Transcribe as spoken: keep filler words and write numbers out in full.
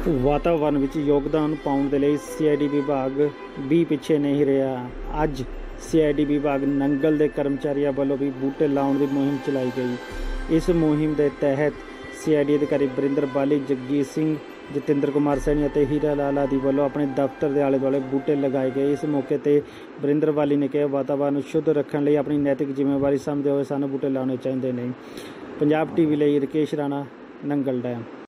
ਵਾਤਾਵਰਨ ਵਿੱਚ ਯੋਗਦਾਨ ਪਾਉਣ ਦੇ ਲਈ ਸੀ ਆਈ ਡੀ ਵਿਭਾਗ ਵੀ ਪਿੱਛੇ ਨਹੀਂ ਰਿਹਾ। ਅੱਜ ਸੀ ਆਈ ਡੀ ਵਿਭਾਗ ਨੰਗਲ ਦੇ ਕਰਮਚਾਰੀਆਂ ਵੱਲੋਂ ਵੀ ਬੂਟੇ ਲਾਉਣ ਦੀ ਮੁਹਿੰਮ ਚਲਾਈ ਗਈ। ਇਸ ਮੁਹਿੰਮ ਦੇ ਤਹਿਤ ਸੀ ਆਈ ਡੀ ਅਧਿਕਾਰੀ ਬਰਿੰਦਰ ਬਾਲੀ, ਜਗਜੀਤ ਸਿੰਘ, ਜਤਿੰਦਰ ਕੁਮਾਰ ਸੈਣੀ ਅਤੇ ਹੀਰਾ ਲਾਲ ਆਦਿ ਵੱਲੋਂ ਆਪਣੇ ਦਫ਼ਤਰ ਦੇ ਆਲੇ ਦੁਆਲੇ ਬੂਟੇ ਲਗਾਏ ਗਏ। ਇਸ ਮੌਕੇ ਤੇ ਬਰਿੰਦਰ ਬਾਲੀ ਨੇ ਕਿਹਾ, ਵਾਤਾਵਰਨ ਨੂੰ ਸ਼ੁੱਧ ਰੱਖਣ ਲਈ ਆਪਣੀ ਨੈਤਿਕ ਜ਼ਿੰਮੇਵਾਰੀ ਸਮਝਦੇ ਹੋਏ ਸਾਨੂੰ ਬੂਟੇ ਲਾਉਣੇ ਚਾਹੀਦੇ ਨੇ। ਪੰਜਾਬ ਟੀਵੀ ਲਈ ਰਕੇਸ਼ ਰਾਣਾ, ਨੰਗਲ ਡੈਮ।